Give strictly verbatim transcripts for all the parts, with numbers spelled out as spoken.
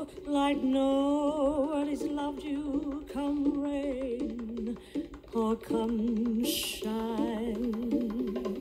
you like nobody's loved you. Come rain or come shine.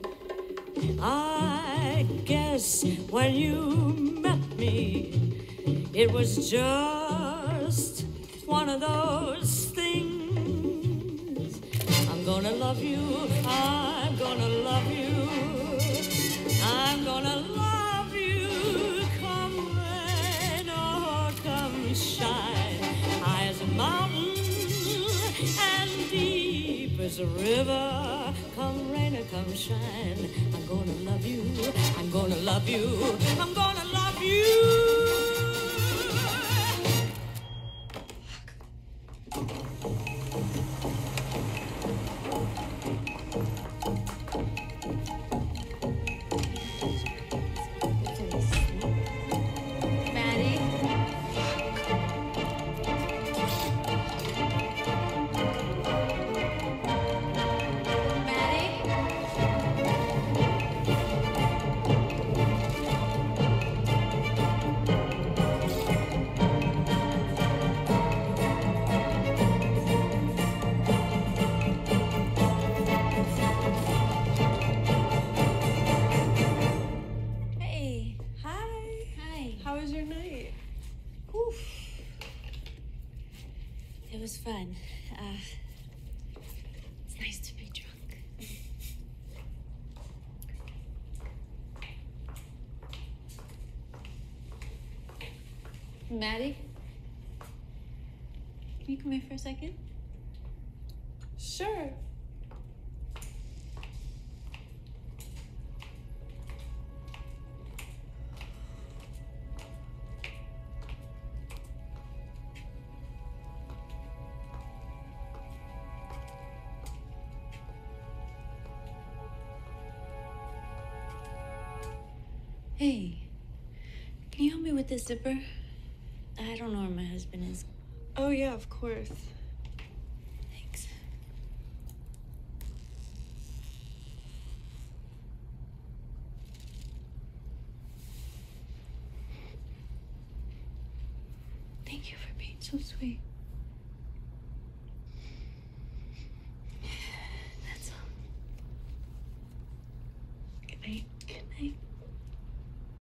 I guess when you met me, it was just one of those things. I'm gonna love you, I'm gonna love you, I'm gonna love you. Come rain or come shine, high as a mountain and deep as a river. Come rain or come shine, I'm gonna love you, I'm gonna love you, I'm gonna love you. It was fun. Uh, it's nice to be drunk. Maddie? Can you come here for a second? Sure. Hey, can you help me with this zipper? I don't know where my husband is. Oh, yeah, of course. Thanks. Thank you for being so sweet.